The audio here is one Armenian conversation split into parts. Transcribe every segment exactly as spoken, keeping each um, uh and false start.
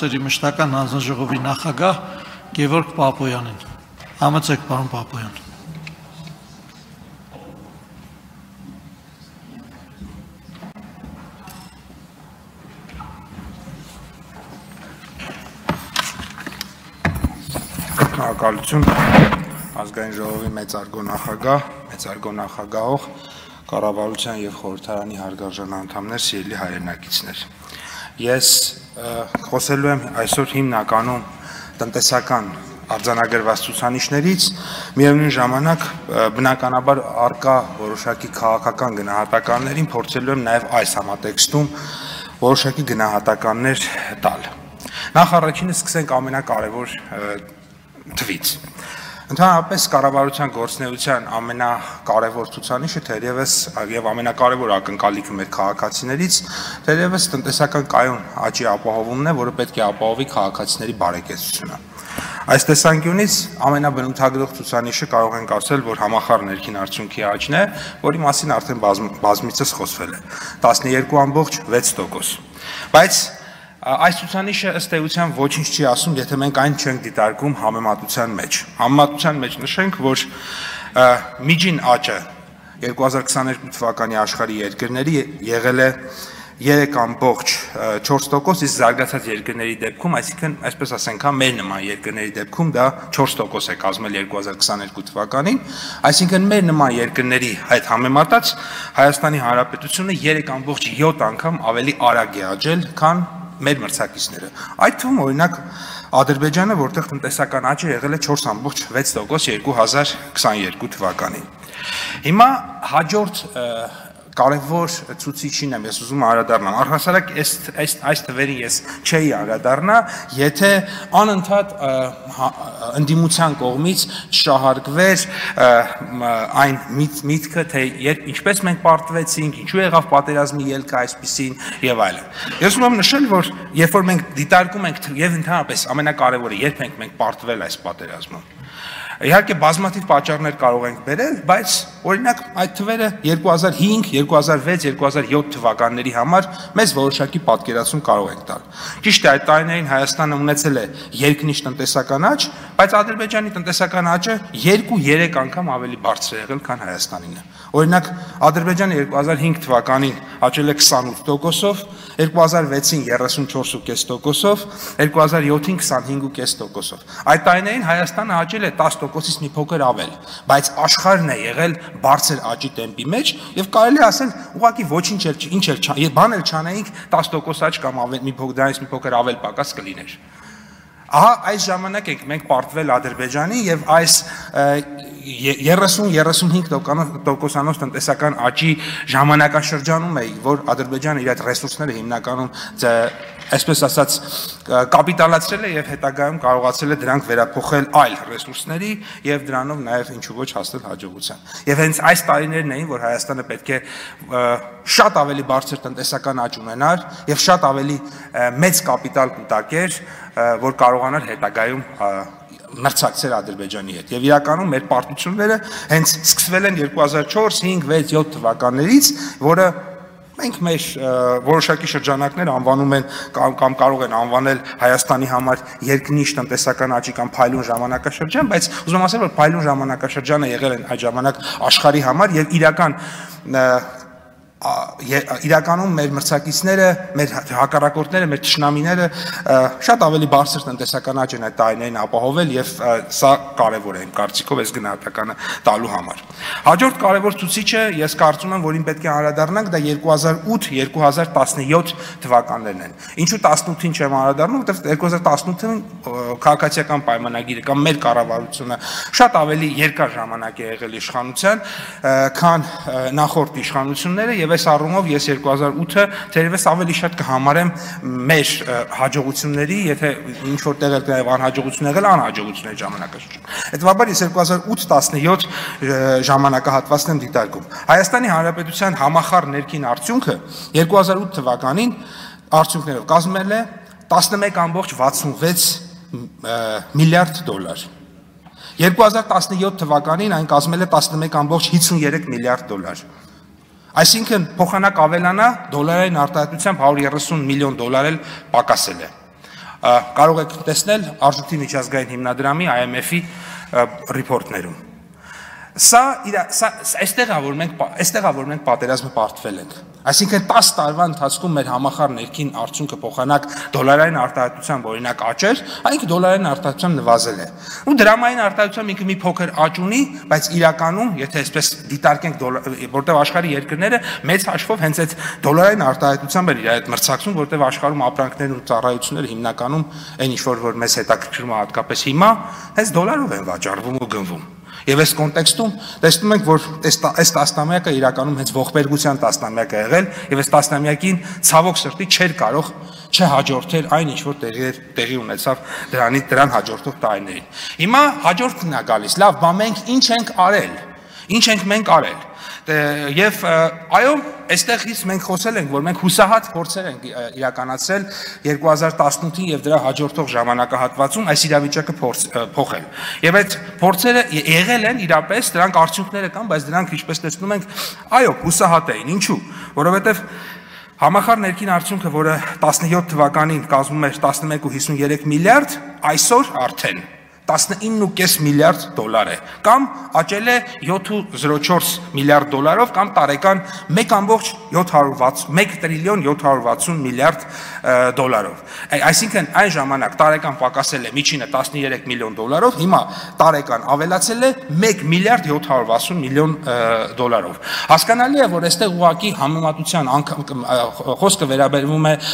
հարցերի մշտական հանձնաժողովի նախագահ Գևորգ Պապոյանին։ Համեցեք, պարոն Պապոյան։ Շնորհակալություն ազգային ժողովի մեծարգո նախագահ, մեծարգո նախագահող, կառավարության եւ խորհրդարանի հարգարժան անդամներ, սիրելի հայրենակիցներ։ Ես խոսելու եմ այսօր հիմնականում տնտեսական արձանագրված ցուցանիշներից, միևնույն ժամանակ բնականաբար արկա որոշակի քաղաքական գնահատականներին փորձելու եմ նաեւ այս համատեքստում որոշակի գնահատականներ տալ։ Նախ առաջինը սկսենք ամենակարևոր թվից։ Ընդհանրապես կառավարության գործունեության ամենակարևոր ցուցանիշը թերևս եւ ամենակարևոր ակնկալիքը մեր քաղաքացիներից թերևս տնտեսական կայուն աճի ապահովումն է, որը պետք է ապահովի քաղաքացիների բարեկեցությունը։ Այս տեսանկյունից ամենաբնութագրող ցուցանիշը կարող ենք ասել, որ համախառն ներքին արդյունքի աճն է, որի մասին արդեն բազմիցս խոսվել է, տասնյոթ կόμμα վեց տոկոս։ Բայց այս ցուցանիշը ըստ էության ոչինչ չի ասում, եթե մենք այն չենք դիտարկում համեմատության մեջ։ Համեմատության մեջ նշենք, որ միջին աճը երկու հազար քսաներկու թվականի աշխարհի երկրների եղել է երեք կόμμα չորս տոկոս, իսկ զարգացած երկրների դեպքում, այսինքն, այսպես ասենք, հա մեր նման երկրների դեպքում դա չորս տոկոս է կազմել երկու հազար քսաներկու թվականին, այսինքն մեր նման երկրների հետ համեմատած Հայաստանի Հանրապետությունը երեք կόμμα յոթ անգամ ավելի արագ է աճել, քան մեր մրցակիցները։ Այդ թվում օրինակ Ադրբեջանը, որտեղ տնտեսական աճը եղել է չորս կόμμα վեց տոկոս երկու հազար քսաներկու թվականին։ Հիմա հաջորդ կարևոր ցուցիչին եմ ես ուզում անդրադառնամ։ Առհասարակ այս այս այս թվերին ես չէի անդրադառնա, եթե անընդհատ ընդդիմության կողմից շահարկվեր այն միտքը, թե երբ ինչպես մենք պարտվեցինք, ինչու եղավ պատերազմի ելքը այսպիսին եւ այլն։ Ես ուզում եմ նշել, որ երբ որ մենք դիտարկում ենք եւ ընդհանրապես ամենակարևորը, երբ ենք մենք պարտվել այս պատերազմում, իհարկե բազմաթիվ պատճառներ կարող ենք բերել, բայց օրինակ այդ թվերը երկու հազար հինգ, երկու հազար վեց, երկու հազար յոթ թվականների համար մեզ որոշակի պատկերացում կարող ենք տալ։ Ճիշտ է, այդ տարիներին Հայաստանը ունեցել է երկնիշ տնտեսական աճ, բայց Ադրբեջանի տնտեսական աճը երկու-երեք անգամ ավելի բարձր է եղել, քան Հայաստանինը։ Օրինակ Ադրբեջանը երկու հազար հինգ թվականին աճել է քսանութ տոկոսով, երկու հազար վեցին երեսունչորս կόμμα պենս տոկոսով, երկու հազար յոթին քսանհինգ կόμμα պենս տոկոսով։ Այդ տարիներին Հայաստանը աճել է տասը տոկոսից մի փոքր ավել, բայց աշխարհն է եղել բարձր աճի տեմպի մեջ եւ կարելի է ասել ուղղակի ոչինչ էլ ինչ էլ բան էլ չանեինք տասը տոկոս աճ կամ ավել մի փոքր դրանից մի փոքր ավել պակաս կլիներ։ Ահա այս ժամանակ ենք մենք պարտվել Ադրբեջանի եւ այս երեսուն երեսունհինգ տոկոսանոց տնտեսական աճի ժամանակաշրջանում է, որ Ադրբեջանը իր այդ ռեսուրսները հիմնականում այսպես ասած կապիտալացրել է եւ հետագայում կարողացել է դրանք վերափոխել այլ ռեսուրսների եւ դրանով նաեւ ինչու ոչ հասնել հաջողության։ Եվ հենց այս տարիներն էին, որ Հայաստանը պետք է շատ ավելի բարձր տնտեսական աճ ունենար եւ շատ ավելի մեծ կապիտալ կուտակեր, որ կարողանար հետագայում մրցակցել Ադրբեջանի հետ։ Եվ իրականում մեր պարտությունները հենց սկսվել են երկու հազար չորս, հինգ, վեց, յոթ թվականներից, որը մենք մեր որոշակի շրջանակներ անվանում են կամ, կամ կարող են անվանել Հայաստանի համար երկնիշ տնտեսական աճի կամ փայլուն ժամանակաշրջան, բայց ուզում եմ ասել, որ փայլուն ժամանակաշրջանը եղել են այդ ժամանակ աշխարհի համար եւ իրական իրականում մեր մրցակիցները, մեր հակառակորդները, մեր թշնամիները շատ ավելի բարձր տնտեսական աճ են այդ տարիներին ապահովել եւ սա կարեւոր է իմ կարծիքով այս գնահատականը տալու համար։ Հաջորդ կարևոր ցուցիչը ես կարծում եմ, որին պետք է անդրադառնանք, դա երկու հազար ութ երկու հազար տասնյոթ թվականներն են։ Ինչու տասնութին չեմ անդրադառնում, որովհետեւ երկու հազար տասնութին քաղաքացիական պայմանագիրը կամ մեր կառավարությունը շատ ավելի երկար ժամանակ է եղել իշխանության, քան նախորդ իշխանությունները եւ այս առումով ես երկու հազար ութը թերևս ավելի շատ կհամարեմ մեր հաջողությունների, եթե ինչ որտեղ էլ նաև անհաջողություն եղել, անհաջողությունների ժամանակաշրջան։ Հետևաբար ես երկու հազար ութ տասնյոթ ժամանակահատվածն եմ դիտարկում։ Հայաստանի Հանրապետության համախառն ներքին արդյունքը երկու հազար ութ թվականին արդյունքներով կազմել է տասնմեկ կόμμα վաթսունվեց միլիարդ դոլար։ երկու հազար տասնյոթ թվականին այն կազմել է տասնմեկ կόμμα հիսունյուրեք միլիարդ դոլար։ Այսինքն փոխանակ ավելանա դոլարային արտահայտությամբ հարյուր երեսուն միլիոն դոլար էլ պակասել է։ Կարող եք տեսնել Արժույթի միջազգային հիմնադրամի I M F-ի ռիփորտներում։ Սա այստեղ է, որ մենք այստեղ է, որ մենք պատերազմը պարտվել ենք։ Այսինքն տասը տարվա ընթացքում մեր համախառն ներքին արդյունքը փոխանակ դոլարային արտահայտությամբ օրինակ աճեր, այնինքն դոլարային արտահայտությամբ նվազել է։ Ու դրամային արտահայտությամբ ինքը մի փոքր աճ ունի, բայց իրականում, եթե այսպես դիտարկենք, որտեղ աշխարհի երկրները մեծ հաշվով հենց այդ դոլարային արտահայտությամբ են իր հետ մրցակցում, որտեղ աշխարհում ապրանքներն ու ծառայությունները հիմնականում այն ինչ որ մեզ հետաքրքրում է հատկապես հիմա, հենց դոլարով են վաճառվում ու գնվում։ Եվ այս կոնտեքստում տեսնում ենք, որ այս տասնամյակը իրականում հենց ողբերգության տասնամյակ է եղել, եւ այս տասնամյակին ցավոք սրտի չէր կարող չհաջորդել այն ինչ որ տեղի ունեցավ դրանի դրան հաջորդող տարիներին։ Հիմա հաջորդն է գալիս, լավ, բա մենք ինչ ենք արել։ Ինչ ենք մենք արել։ Եվ այո, այստեղից մենք խոսել ենք, որ մենք հուսահատ փորձեր ենք իրականացրել երկու հազար տասնութին եւ դրա հաջորդող ժամանակահատվածում այս իրավիճակը փոխել։ Եվ այդ փորձերը եղել են իրապես, դրանք արդյունքները կան, բայց դրանք ինչպես տեսնում ենք, այո, հուսահատ էին։ Ինչու՞։ Որովհետեւ համախառն ներքին արդյունքը, որը տասնյոթ թվականին կազմում էր տասնմեկ կoma հիսունյուրեք միլիարդ, այսօր արդեն տասնինը կoma պինգ միլիարդ դոլար է, կամ աճել է յոթ կoma չորս միլիարդ դոլարով, կամ տարեկան մեկ տրիլիոն յոթ հարյուր վաթսուն միլիարդ դոլարով։ Այսինքն այն ժամանակ տարեկան պակասել է միջինը տասներեք միլիոն դոլարով, հիմա տարեկան ավելացել է մեկ միլիարդ յոթ հարյուր վաթսուն միլիոն դոլարով։ Հասկանալի է, որ այստեղ ուղղակի համեմատության խոսքը վերաբերվում է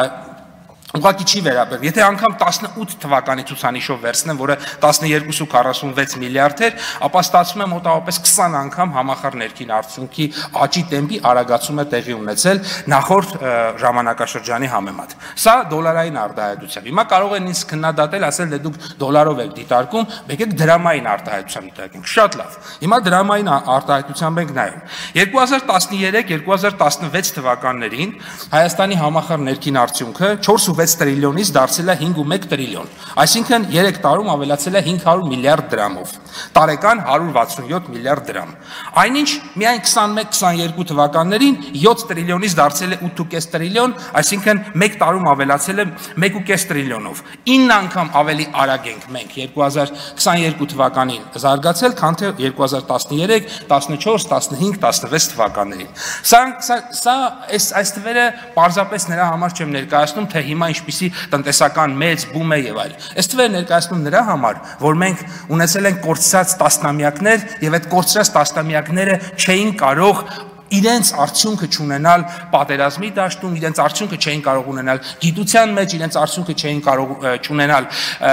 ուղղակի չի վերաբերվում։ Եթե անգամ տասնութ թվականի ցուցանիշով վերցնեմ, որը տասներկու կoma քառասունվեց միլիարդ էր, ապա ստացվում է մոտավորապես քսան անգամ համախառն ներքին արդյունքի աճի տեմպի արագացում է տեղի ունեցել նախորդ ժամանակաշրջանի համեմատ։ Սա դոլարային արտահայտությամբ։ Հիմա կարող են ինձ քննադատել, ասել, դե դուք դոլարով եք դիտարկում, եկեք դրամային արտահայտությամբ դիտարկենք։ Շատ լավ։ Հիմա դրամային արտահայտությամբ ենք նայում։ երկու հազար տասներեք երկու հազար տասնվեց թվականներին Հայաստանի համախառն ներքին արդյունքը չորս կoma վեց տրիլիոնից դարձել է հինգ կoma մեկ տրիլիոն, այսինքն երեք տարում ավելացել է հինգ հարյուր միլիարդ դրամով, տարեկան հարյուր վաթսունյոթ միլիարդ դրամ։ Այնինչ միայն քսանմեկ քսաներկու թվականներին յոթ տրիլիոնից դարձել է ութ կoma պինգ տրիլիոն, այսինքն մեկ տարում ավելացել է մեկ կoma պինգ տրիլիոնով։ ինը անգամ ավելի արագ ենք մենք երկու հազար քսաներկու թվականին զարգացել, քան թե երկու հազար տասներեք, տասնչորս, տասնհինգ, տասնվեց թվականներին։ Սա սա այս այս թվերը պարզապես նրա համար չեմ ներկայացնում, թե հիմա ինչպիսի տնտեսական մեծ բում է եւ այլ։ Այս թվերը ներկայացնում նրա համար, որ մենք ունեցել ենք կորցրած տասնամյակներ եւ այդ կորցրած տասնամյակները չէին կարող իրենց արդյունքը չունենալ պատերազմի դաշտում, իրենց արդյունքը չէին կարող ունենալ գիտության մեջ, իրենց արդյունքը չէին կարող չունենալ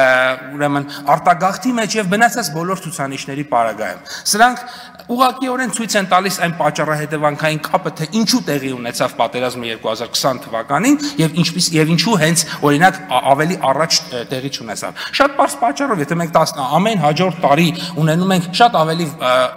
ուրեմն արտագաղթի մեջ եւ մնացած բոլոր ցուցանիշների պարագայում։ Սրանք ուղղակիորեն ցույց են տալիս այն պատճառահետևանքային կապը, թե ինչու տեղի ունեցավ պատերազմը երկու հազար քսան թվականին եւ ինչպես եւ ինչու հենց օրինակ ավելի առաջ տեղի չունեցավ։ Շատ པարզ պատճառով, եթե մենք ամեն հաջորդ տարի ունենում ենք շատ ավելի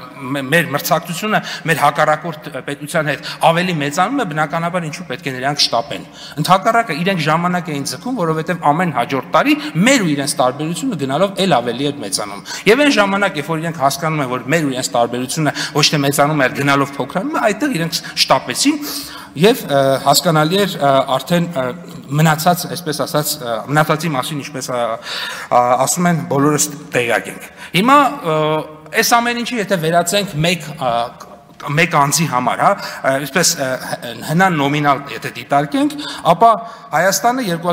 մեր մրցակցությունը մեր հակառակորդ պետության հետ ավելի մեծանում է, բնականաբար ինչու պետք է նրանք շտապեն։ Ընդհակառակը իրենք ժամանակ էին ձգում, որովհետև ամեն հաջորդ տարի մեր ու իրենց տարբերությունը գնալով էլ ավելի էր մեծանում։ Եվ այն ժամանակ, երբ որ իրենք հասկանում են, որ մեր ու իրենց տարբերությունը ոչ թե մեծանում է, այլ գնալով փոքրանում է, այդտեղ իրենք շտապեցին եւ հասկանալի էր արդեն մնացած, այսպես ասած, մնացածի մասին, ինչպես ասում են, բոլորս տեղյակ ենք։ Հիմա այս ամեն ինչը եթե վերածենք մեկ մեկ անձի համար, հա, այսպես հնան նոմինալ եթե դիտարկենք, ապա Հայաստանը երկու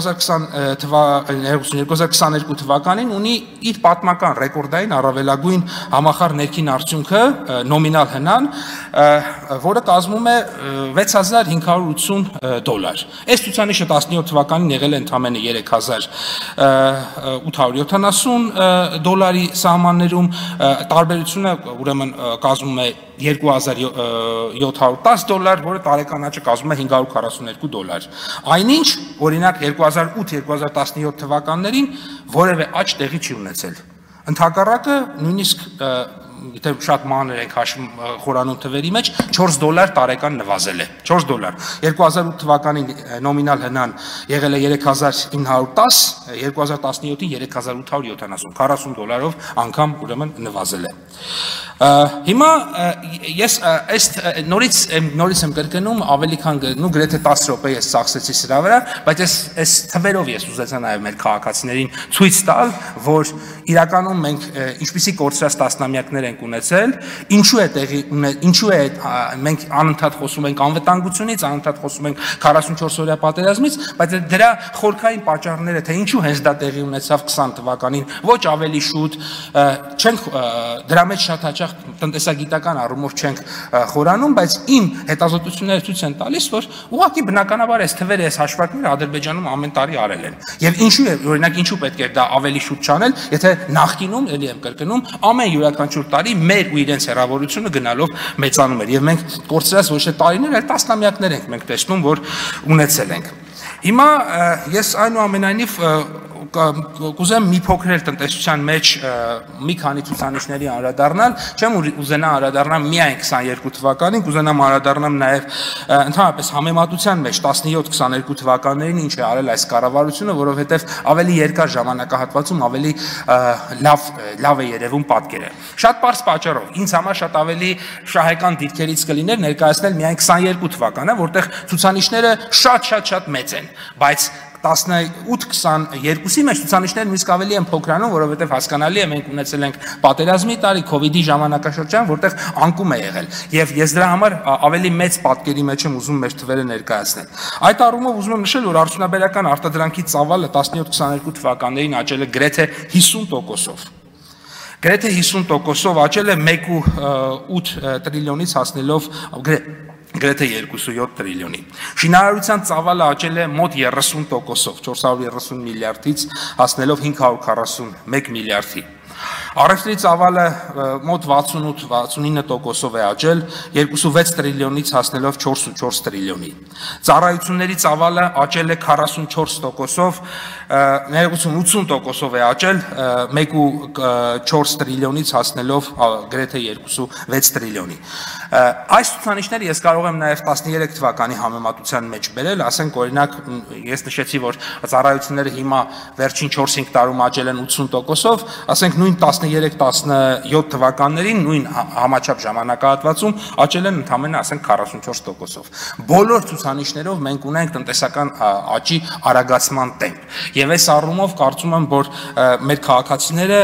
հազար քսաներկու թվականին ունի իր պատմական ռեկորդային առավելագույն համախառն ներքին արդյունքը նոմինալ հնան, որը կազմում է վեց հազար հինգ հարյուր ութսուն դոլար։ Այս ցուցանիշը տասնյոթ թվականին եղել է ընդամենը երեք հազար ութ հարյուր յոթանասուն դոլարի սահմաններում, տարբերությունը ուրեմն կազմում է երկու հազար յոթ հարյուր տասը դոլար, որը տարեկան աճը կազմում է հինգ հարյուր քառասունյոթ դոլար։ Այնինչ, օրինակ երկու հազար ութ երկու հազար տասնյոթ թվականներին որևէ աճ տեղի չի ունեցել։ Ընդհակառակը նույնիսկ եթե շատ մանր ենք հաշվում խորանում թվերի մեջ, չորս դոլար տարեկան նվազել է, չորս դոլար։ երկու հազար ութ թվականին նոմինալ հնան եղել է երեք հազար ինը հարյուր տաս, երկու հազար տասնյոթին երեք հազար ութ հարյուր յոթանասուն, քառասուն դոլարով անգամ ուրեմն նվազել է։ Հիմա ես այս նորից նորից եմ կրկնում, ավելի քան նու գրեթե տասը րոպե ես ծախսեցի սրա վրա, բայց ես այս թվերով ես ուզեցա նաև մեր քաղաքացիներին ցույց տալ, որ իրականում մենք ինչպիսի կորցրած տասնամյակներ ենք ունեցել, ինչու է տեղի ինչու է մենք անընդհատ խոսում ենք անվտանգությունից, անընդհատ խոսում ենք քառասունչորս օրյա պատերազմից, բայց դրա խորքային պատճառները, թե ինչու հենց դա տեղի ունեցավ քսան թվականին, ոչ ավելի շուտ, չենք դրա մեջ շատ հաճախ տնտեսագիտական առումով չենք խորանում, բայց իմ հետազոտությունները ցույց են տալիս, որ ուղղակի բնականաբար այս թվերը, այս հաշվարկները Ադրբեջանում ամեն տարի արել են։ Եվ ինչու է, օրինակ, ինչու պետք է դա ավելի շուտ չանել, եթե նախկինում, ելի եմ կրկնում, ամեն յուրաքանչյուր տարի մեր ու իրենց հեռավորությունը գնալով մեծանում էր։ Եվ մենք կորցրած ոչ թե տարիներ, այլ տասնամյակներ ենք մենք տեսնում, որ ունեցել ենք։ Հիմա ես այնուամենայնիվ կուզեմ մի փոքր էլ տնտեսության մեջ մի քանի ցուցանիշների անդրադառնալ, չեմ ուզենա անդրադառնամ միայն քսաներկու թվականին, կուզենամ անդրադառնամ նաև ընդհանրապես համեմատության մեջ տասնյոթ քսաներկու թվականներին ինչ է արել այս կառավարությունը, որովհետև ավելի երկար ժամանակահատվածում ավելի լավ լավ է երևում պատկերը։ Շատ պարզ պատճառով, ինձ համար շատ ավելի շահեկան դիրքերից կլիներ ներկայացնել միայն քսաներկու թվականը, որտեղ ցուցանիշները շատ-շատ-շատ մեծ են, բայց տասնութ քսաներկուսի մեջ ցուցանիշները նույնիսկ ավելի են փոքրանում, որովհետև հասկանալի է մենք ունեցել ենք պատերազմի տարի, քովիդի ժամանակաշրջան, որտեղ անկում է եղել, եւ ես դրա համար ավելի մեծ պատկերի մեջ եմ ուզում մեր թվերը ներկայացնել։ Այդ առումով ուզում եմ նշել, որ արդյունաբերական արտադրանքի ծավալը տասնյոթ քսաներկու թվականներին աճել է գրեթե հիսուն տոկոսով։ Գրեթե հիսուն տոկոսով աճել է մեկ ու ութ տրիլիոնից հասնելով գրեթե երկուսույոթ տրիլիոնի։ Շինարարության ծավալը աճել է մոտ երեսուն տոկոսով, չորս հարյուր երեսուն միլիարդից հասնելով հինգ հարյուր քառասունմեկ միլիարդի։ Առևտրի ծավալը մոտ վաթսունութ վաթսունինը տոկոսով է աճել, երկուսուվեց տրիլիոնից հասնելով չորսունչորս տրիլիոնի։ Ծառայությունների ծավալը աճել է քառասունչորս տոկոսով, ներողություն ութսուն տոկոսով է աճել, մեկ ու չորս տրիլիոնից հասնելով գրեթե երկուսուվեց տրիլիոնի։ Այս ցուցանիշները ես կարող եմ նաև տասներեք թվականի համեմատության մեջ բերել, ասենք օրինակ ես նշեցի, որ ծառայությունները հիմա վերջին չորս-հինգ տարում աճել են ութսուն տոկոսով, ասենք նույն տասներեք տասնյոթ թվականներին նույն համաչափ ժամանակահատվածում աճել են ընդամենը ասենք քառասունչորս տոկոսով։ Բոլոր ցուցանիշներով մենք ունենք տնտեսական աճի արագացման տեմպ։ Եվ այս առումով կարծում եմ, որ մեր քաղաքացիները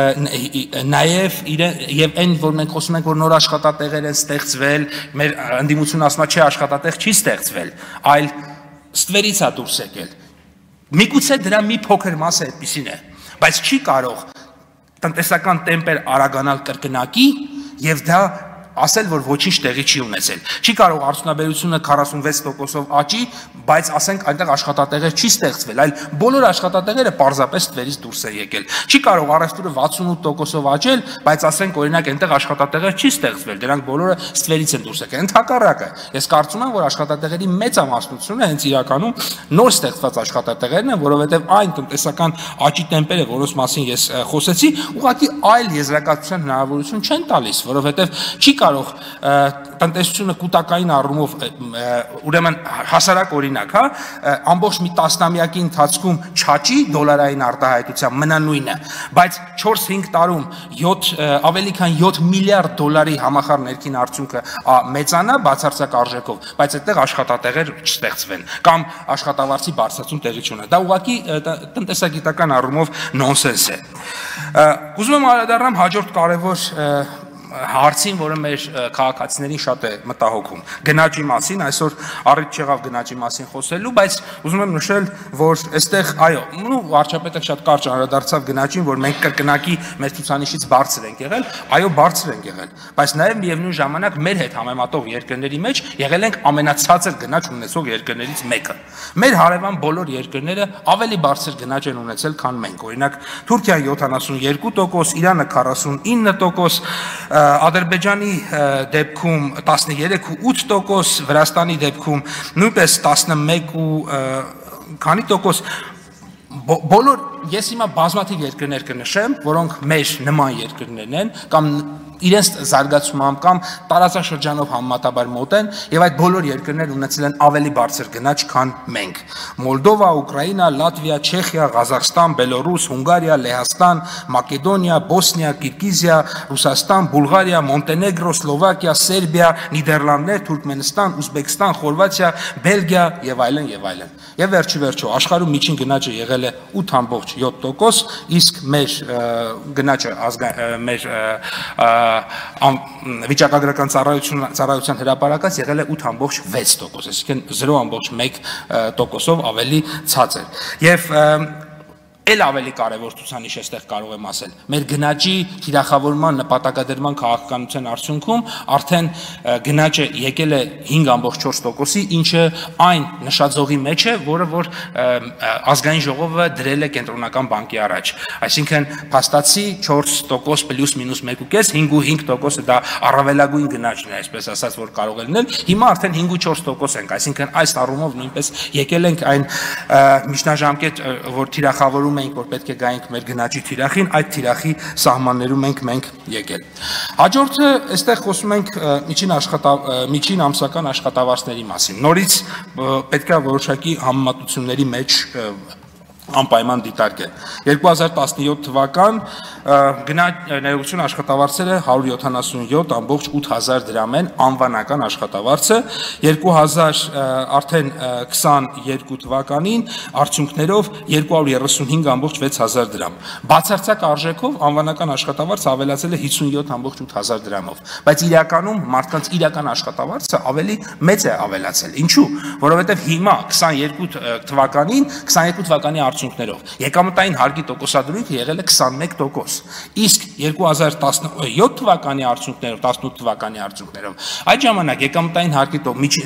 նաև եւ այն, որ մենք խոսում ենք, որ նոր աշխատատեղեր են ստեղծվել, մեր ընդդիմությունը ասում է, չէ, աշխատատեղ չի ստեղծվել, այլ ստվերից է դուրս եկել։ Միգուցե դրա մի փոքր մասը այդպիսին է, բայց չի կարող տնտեսական տեմպեր արագանալ կրկնակի եւ դա ասել, որ ոչինչ տեղի չի ունեցել։ Չի կարող արդյունաբերությունը քառասունվեց տոկոսով աճի, բայց ասենք այնտեղ աշխատատեղեր չի ստեղծվել, այլ բոլոր աշխատատեղերը պարզապես ստվերից դուրս է եկել։ Չի կարող առևտուրը վաթսունութ տոկոսով աճել, բայց ասենք օրինակ այնտեղ աշխատատեղեր չի ստեղծվել, դրանք բոլորը ստվերից են դուրս եկել։ Ընդհակառակը, ես կարծում եմ, որ աշխատատեղերի մեծամասնությունը հենց իրականում նոր ստեղծված աշխատատեղերն են, որովհետև այն տնտեսական աճի տեմպերը, որոնց մասին ես խոսեցի, ուղղակի այլ եզրակացության հնարավորություն չեն տալիս, որովհետև չի կարող տնտեսությունը կൂട്ടակային առումով ուրեմն հասարակ օրինակ, հա, ամբողջ մի տասնամյակի ընթացքում չաճի դոլարային արտահայտության մնա նույնը, բայց չորս-հինգ տարում յոթ ավելի քան յոթ միլիարդ դոլարի համախառն ներքին արդյունքը մեծանա բացարձակ արժեքով, բայց այդտեղ աշխատատեղեր չստեղծվեն կամ աշխատավարձի բարձրացում տեղի չունենա։ Դա ուղղակի տնտեսագիտական առումով նոնսենս է։ Ուզում եմ անդրադառնամ հաջորդ կարևոր հարցին, որը մեր քաղաքացիներին շատ է մտահոգում, գնաճի մասին, այսօր առիթ չեղավ գնաճի մասին խոսելու, բայց ուզում եմ նշել, որ այստեղ, այո, ու վարչապետը շատ կարճ անդրադարձավ գնաճին, որ մենք կրկնակի մեր ցուցանիշից բարձր ենք եղել, այո, բարձր ենք եղել, բայց նաև միևնույն ժամանակ մեր հետ համեմատող երկրների մեջ եղել ենք ամենացածր գնաճ ունեցող երկրներից մեկը։ Մեր հարևան բոլոր երկրները ավելի բարձր գնաճ են ունեցել, քան մենք։ Օրինակ, Թուրքիան յոթանասունյոթ տոկոս, Իրանը քառասունինը տոկոս, Ադրբեջանի դեպքում տասներեք ու ութ տոկոս, Վրաստանի դեպքում նույնպես տասնմեկ ու քանի տոկոս, բոլոր ես հիմա բազմաթիվ երկրներ կնշեմ, որոնք մեր նման երկրներն են կամ իրենց զարգացումով կամ տարածաշրջանով համեմատաբար մոտ են եւ այդ բոլոր երկրներն ունեցել են ավելի բարձր գնաճ, քան մենք։ Մոլդովա, Ուկրաինա, Լատվիա, Չեխիա, Ղազախստան, Բելոռուս, Հունգարիա, Լեհաստան, Մակեդոնիա, Բոսնիա, Կիրգիզիա, Ռուսաստան, Բուլղարիա, Մոնտենեգրո, Սլովակիա, Սերբիա, Նիդերլանդներ, Թուրքմենստան, Ուզբեկստան, Խորվաթիա, Բելգիա եւ այլն եւ այլն։ Եվ վերջի վերջո աշխարհում միջին գնաճը եղել է ութ ամբողջ յոթ տոկոս, իսկ մեր գնաճը մեր վիճակագրական ծառայության հրապարակած եղել է ութ ամբողջ վեց տոկոս, այսինքն զրո ամբողջ մեկ տոկոսով ավելի ցածր։ Եվ Էլ ավելի կարևոր ցուցանիշ էստեղ կարող եմ ասել։ Մեր գնաճի թիրախավորման նպատակադրման քաղաքականության արդյունքում արդեն գնաճը եկել է հինգ ամբողջ չորս տոկոսի, ինչը այն նշաձողի մեջ է, որը որ ազգային ժողովը դրել է կենտրոնական բանկի առաջ։ Այսինքն փաստացի չորս տոկոս պլյուս մինուս մեկ կես, հինգ ու հինգ տոկոսը դա առավելագույն գնաճն է, այսպես ասած, որ կարող է լինել։ Հիմա արդեն հինգ ու չորս տոկոս ենք, այսինքն այս առումով նույնպես եկել ենք այն միջնաժամկետ, որ թիրախավորում մենք որ պետք է գայինք մեր գնաճի թիրախին, այդ թիրախի սահմաններում ենք մենք եկել։ Հաջորդը այստեղ խոսում ենք միջին միջին ամսական աշխատավարձների մասին։ Նորից պետք է որոշակի համեմատությունների մեջ անպայման դիտարկել։ երկու հազար տասնյոթ թվական ներողություն աշխատավարձերը հարյուր յոթանասունյոթ ամբողջ ութ հազար դրամ են անվանական աշխատավարձը, երկու հազար քսաներկու թվականին արդյունքներով երկու հարյուր երեսունհինգ ամբողջ վեց հազար դրամ։ Բացարձակ արժեքով անվանական աշխատավարձը ավելացել է հիսունյոթ ամբողջ ութ հազար դրամով, բայց իրականում մարդկանց իրական աշխատավարձը ավելի մեծ է ավելացել։ Ինչու՞, որովհետև հիմա քսաներկու թվականին քսաներկու թվականի արդյունքներով եկամտային հարկի տոկոսադրույքը եղել է քսանմեկ տոկոս, իսկ երկու հազար տասնյոթ թվականի արդյունքներով, տասնութ թվականի արդյունքներով այդ ժամանակ եկամտային հարկի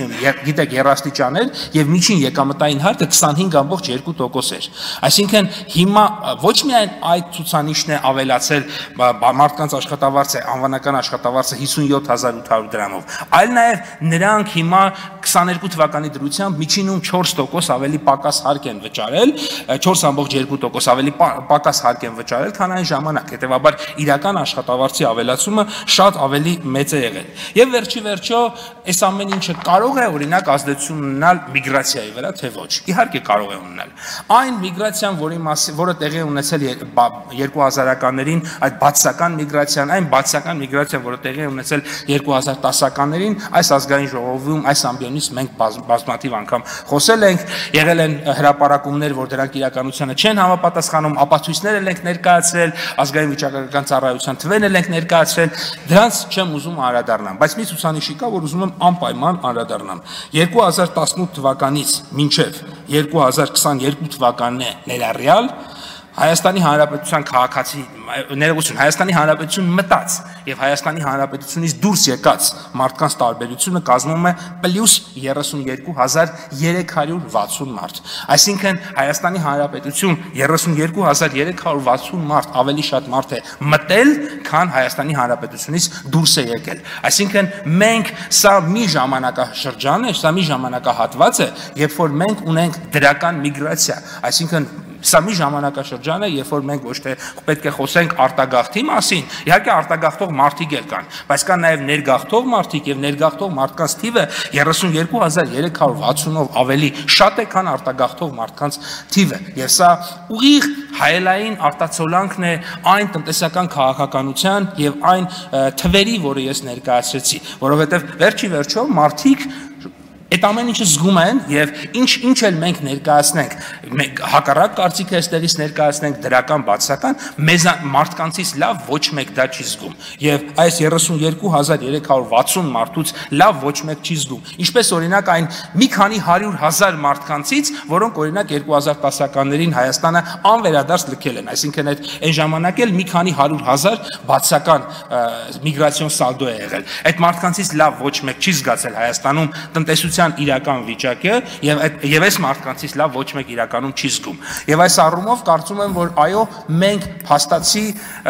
գիտեք երաստիճան էր եւ միջին եկամտային հարկը քսանհինգ ամբողջ երկու տոկոս էր։ Այսինքն հիմա ոչ միայն այդ ցուցանիշն է ավելացել մարդկանց աշխատավարձը, անվանական աշխատավարձը հիսունյոթ հազար ութ հարյուր դրամով, այլ նաեւ նրանք հիմա քսաներկու թվականի դրությամբ միջինում չորս տոկոս ավելի պակաս հարկ են վճարել, չորս ամբողջ երկու տոկոս ավելի պակաս հարկ են վճարել, քան այն ժամանակ, հետևաբար իրական աշխատավարձի ավելացումը շատ ավելի մեծ է եղել։ Եվ վերջի վերջո այս ամեն ինչը կարող է օրինակ ազդեցություն ունենալ միգրացիայի վրա, թե ոչ։ Իհարկե կարող է ունենալ։ Այն միգրացիան, որի որը տեղի ունեցել երկու հազարականներին, այդ բացական միգրացիան, այն բացական միգրացիան, որը տեղի ունեցել երկու հազար տասականներին, այս ազգային ժողովում, այս ամբիոնից մենք բազմաթիվ անգամ խոսել ենք, եղել են հրապարակումներ, որ դրանք իրականությանը չեն համապատասխանում, ապացույցներ ենք ներկայացրել, ազգային վիճակագրական ծառայության թվերն ենք ներկայացրել, դրանց չեմ ուզում անդրադառնամ, բայց մի ցուցանիշի կա, որ ուզում եմ անպայման անդրադառնամ։ երկու հազար տասնութ թվականից մինչև երկու հազար քսաներկու թվականն է ներառյալ Հայաստանի Հանրապետության քաղաքացի ներողություն Հայաստանի Հանրապետություն մտած եւ Հայաստանի Հանրապետությունից դուրս եկած մարդկանց տարբերությունը կազմում է պլյուս երեսունյոթ հազար երեք հարյուր վաթսուն մարդ։ Այսինքն Հայաստանի Հանրապետություն երեսունյոթ հազար երեք հարյուր վաթսուն մարդ ավելի շատ մարդ է մտել, քան Հայաստանի Հանրապետությունից դուրս է եկել։ Այսինքն մենք սա մի ժամանակաշրջան է, սա մի ժամանակահատված է, երբ որ մենք ունենք դրական միգրացիա, այսինքն Սա մի ժամանակաշրջան է, երբ որ մենք ոչ թե պետք է խոսենք արտագաղթի մասին, իհարկե արտագաղթող մարդիկ էլ կան, բայց կան նաև ներգաղթող մարդիկ եւ ներգաղթող մարդկանց թիվը երեսունյոթ հազար երեք հարյուր վաթսունով ավելի շատ է, քան արտագաղթող մարդկանց թիվը։ Եվ սա ուղիղ հայելային արտացոլանքն է այն տնտեսական քաղաքականության եւ այն թվերի, որը ես ներկայացրեցի, որովհետեւ վերջի վերջո մարդիկ Այդ ամեն ինչը զգում են եւ ինչ ինչ էլ մենք ներկայացնենք, մենք հակառակ կարծիքը այստեղից ներկայացնենք դրական բացական, մեզ մարդկանցից լավ ոչ մեկ դա չի զգում։ Եվ այս երեսունյոթ հազար երեք հարյուր վաթսուն մարդուց լավ ոչ մեկ չի զգում։ Ինչպես օրինակ այն մի քանի հարյուր հազար մարդկանցից, որոնք օրինակ երկու հազար տասականներին Հայաստանը անվերադարձ լքել են, այսինքն այդ այն ժամանակ էլ մի քանի հարյուր հազար բացական միգրացիոն սալդո է եղել։ Այդ մարդկանցից լավ ոչ մեկ չի զգացել Հայաստանում տնտեսության իրական վիճակը եւ եւ այս մարդկանցից լավ ոչ մեկ իրականում չի զգում։ Եվ այս առումով կարծում եմ, որ այո, մենք փաստացի,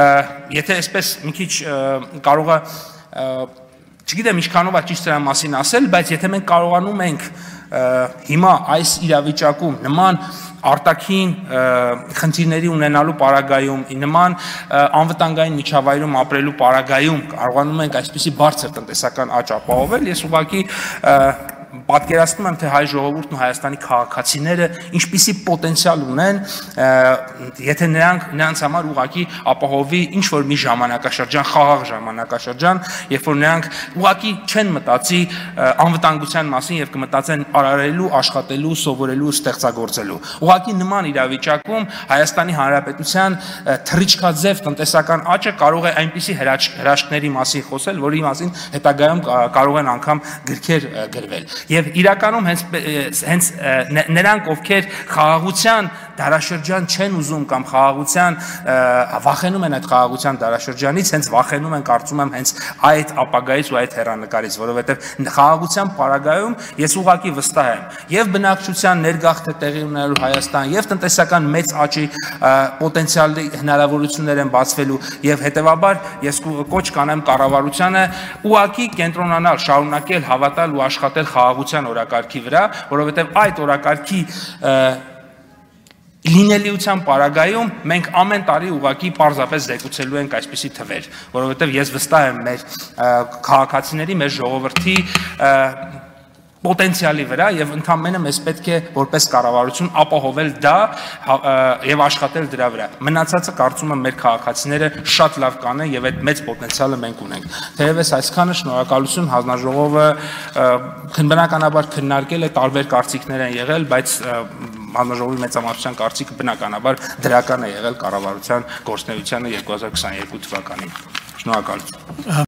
եթե այսպես մի քիչ կարող է, չգիտեմ ինչքանով է ճիշտ դրա մասին ասել, բայց եթե մենք կարողանում ենք հիմա այս իրավիճակում նման արտաքին խնդիրների ունենալու պարագայում, նման անվտանգային միջավայրում ապրելու պարագայում կարողանում ենք այսպիսի բարձր տնտեսական աճ ապահովել, ես ուղղակի պատկերացնում եմ, թե հայ ժողովուրդն ու Հայաստանի քաղաքացիները ինչպիսի պոտենցիալ ունեն, եթե նրանք նրանց համար ուղղակի ապահովի ինչ-որ մի ժամանակաշրջան, խաղաղ ժամանակաշրջան, երբ որ նրանք ուղղակի չեն մտածի անվտանգության մասին եւ կմտածեն արարելու, աշխատելու, սովորելու, ստեղծագործելու։ Ուղղակի նման իրավիճակում Հայաստանի Հանրապետության թռիչքաձև տնտեսական աճը կարող է այնպիսի հրաշքների մասին խոսել, որի մասին հետագայում կարող են անգամ գրքեր գրվել։ Եվ իրականում հենց հենց նրանք, ովքեր խաղաղության դարաշրջան չեն ուզում կամ խաղաղության վախենում են այդ խաղաղության դարաշրջանից, հենց վախենում են, կարծում եմ, հենց այդ ապագայից ու այդ հեռանկարից, որովհետև խաղաղության պարագայում ես ուղղակի վստահ եմ եւ բնակչության ներգաղթը տեղի ունենալու Հայաստան եւ տնտեսական մեծ աճի պոտենցիալի հնարավորություններ են բացվելու եւ հետեւաբար ես կոչ կանեմ կառավարությանը ուղղակի կենտրոնանալ, շարունակել հավատալ ու աշխատել խաղաղության օրակարգի վրա, որովհետև այդ օրակարգի լինելիության պարագայում մենք ամեն տարի ուղղակի պարզապես զեկուցելու ենք այսպիսի թվեր, որովհետև ես վստահ եմ մեր քաղաքացիների, մեր ժողովրդի պոտենցիալի վրա եւ ընդհանրապես մեզ պետք է որպես կառավարություն ապահովել դա եւ աշխատել դրա վրա։ Մնացածը կարծում եմ մեր քաղաքացիները շատ լավ կանեն եւ այդ մեծ պոտենցիալը մենք ունենք։ Թերևս այսքանը, շնորհակալություն, հանձնաժողովը բնականաբար քննարկել է, տարբեր կարծիքներ են եղել, բայց հանձնաժողովի մեծամասնության կարծիքը բնականաբար դրական է եղել կառավարության գործունեությանը երկու հազար քսաներկու թվականին։ Շնորհակալություն։